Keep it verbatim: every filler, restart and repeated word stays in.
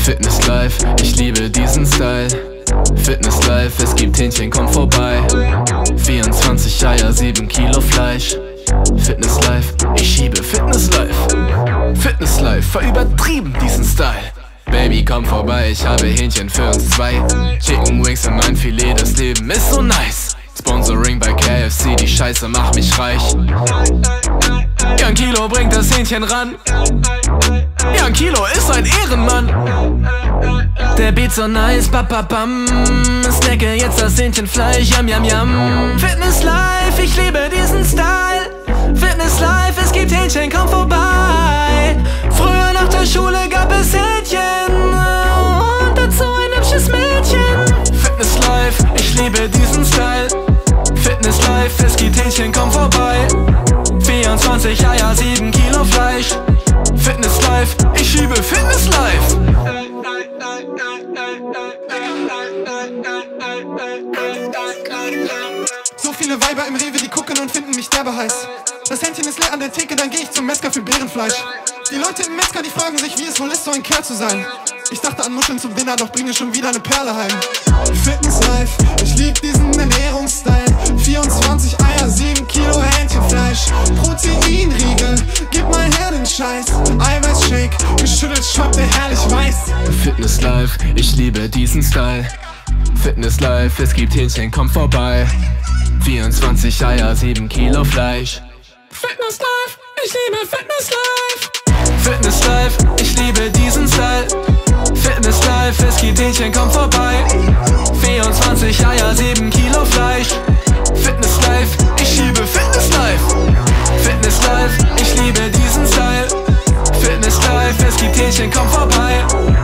Fitness Life, ich liebe diesen Style. Fitness Life, es gibt Hähnchen, komm vorbei. vierundzwanzig Eier, sieben Kilo Fleisch. Fitness Life, ich schiebe Fitness Life. Fitness Life, voll übertrieben diesen Style. Baby, komm vorbei, ich habe Hähnchen für uns zwei. Chicken Wings und mein Filet, das Leben ist so nice. Sponsoring bei K F C, die Scheiße macht mich reich. Ja, ein Kilo bringt das Hähnchen ran. Ja, ein Kilo ist ein Ehrenmann. Der Beat so nice, bababam. Snacke jetzt das Hähnchenfleisch, yam yam yam. Fitness Life, ich liebe diesen Style. Fitness Life, es gibt Hähnchen, komm vorbei. Früher nach der Schule gab es Hähnchen und dazu ein hübsches Mädchen. Fitness Life, ich liebe diesen Style. Fitness Life, es gibt Hähnchen, komm vorbei. vierundzwanzig Eier, sieben Kilo Fleisch. Fitness Life, ich schiebe Fitness Life. So viele Weiber im Rewe, die gucken und finden mich derbe heiß. Das Hähnchen ist leer an der Theke, dann geh ich zum Metzger für Bärenfleisch. Die Leute im Metzger, die fragen sich, wie es wohl ist, so ein Kerl zu sein. Ich dachte an Muscheln zum Dinner, doch bringe schon wieder eine Perle heim. Fitness Life, ich lieb diesen Ernährungsstyle. vierundzwanzig Eier, sieben Kilo Hähnchenfleisch. Proteinriegel, gib mal her den Scheiß. Eiweißshake, geschüttelt schmeckt der herrlich weiß. Fitness Life, ich liebe diesen Style. Fitness Life, es gibt Hähnchen, komm vorbei. vierundzwanzig Eier, sieben Kilo Fleisch. Fitness Life, ich liebe Fitness Life. Fitness Life, ich liebe diesen Style. Fitness Life, es gibt Hähnchen, komm vorbei. vierundzwanzig Eier, sieben Kilo Fleisch. Fitness Life, ich schiebe Fitness Life. Fitness Life, ich liebe diesen Style. Fitness Life, es gibt Hähnchen, komm vorbei.